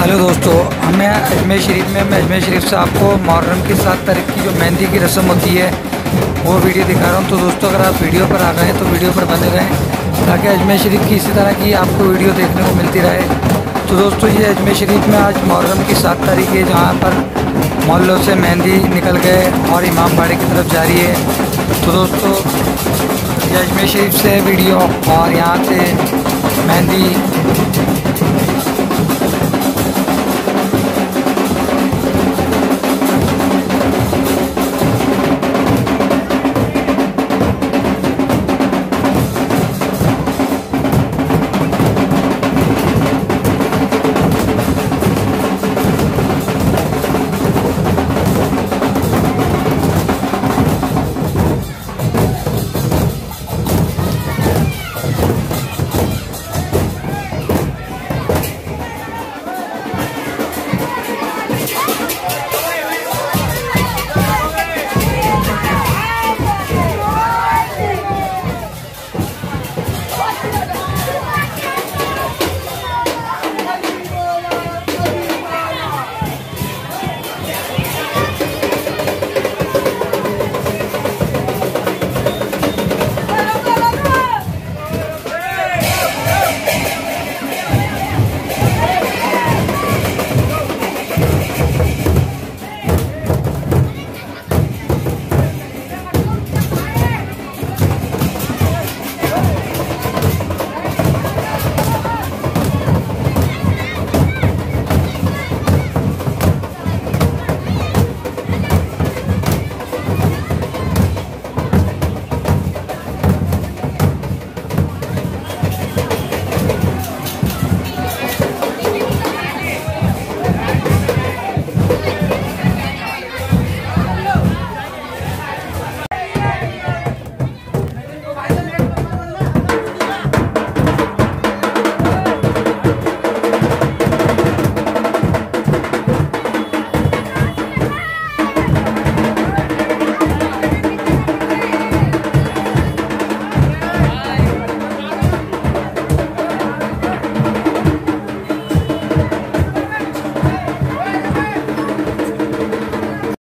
Hello दोस्तों, हमें अजमेर शरीफ में अजमेर शरीफ से आपको मुहर्रम की 7 तारीख की जो मेहंदी की रस्म होती है वो वीडियो दिखा रहा हूँ। तो दोस्तों, अगर आप वीडियो पर आ गए हैं तो वीडियो पर बने रहें ताकि अजमेर शरीफ की इसी तरह की आपको वीडियो देखने को मिलती रहे। तो दोस्तों, ये अजमेर शरीफ में आज मुहर्रम की 7 तारीख है, जहाँ पर मोहल्लों से मेहंदी निकल गए और इमाम बाड़े की तरफ जारी है। तो दोस्तों, ये अजमेर शरीफ से वीडियो और यहाँ से मेहंदी